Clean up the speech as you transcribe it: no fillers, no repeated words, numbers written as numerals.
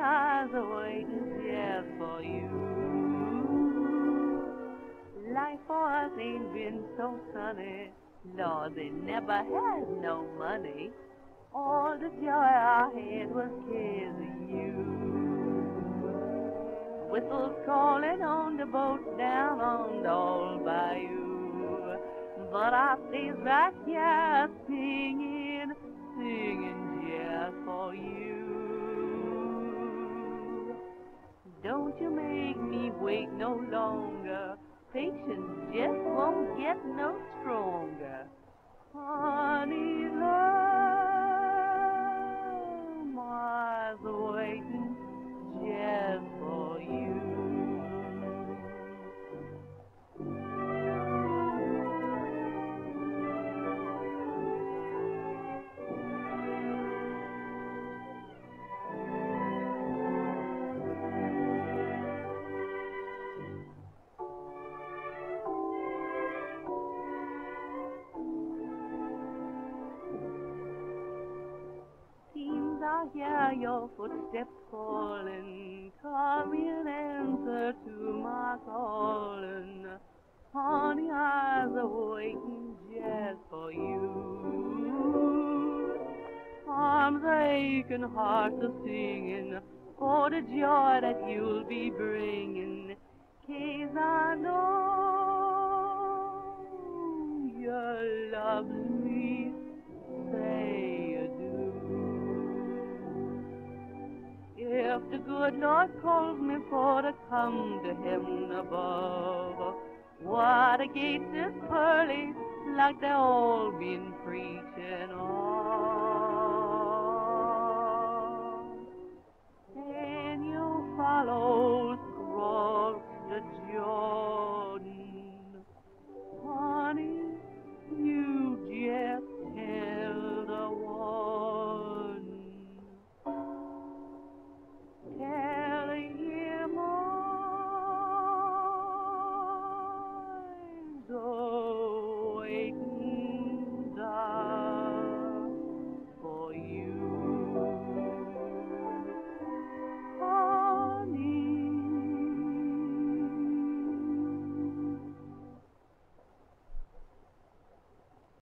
eyes are waiting just for you. Life for us ain't been so sunny. Lord, they never had no money. All the joy I had was kissing you. Whistles calling on the boat down on the old bayou. But I stays right here singing, singing just for you. Don't you make me wait no longer. Patience just won't get no stronger. Honey, love, my eyes are waiting just for you. I hear your footsteps calling, come in answer to my calling. Honey, eyes are waiting just for you. Arms aching, hearts are singing, for the joy that you'll be bringing. 'Cause I know you love me, say you do. If the good Lord calls me for to come to heaven above, why the gates is pearly like they all been preaching of.